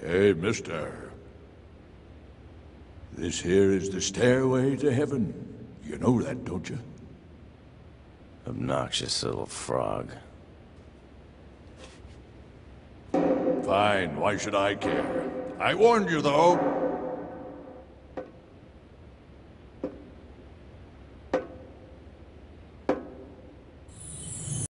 Hey, mister. This here is the stairway to heaven. You know that, don't you? Obnoxious little frog. Fine, why should I care? I warned you, though.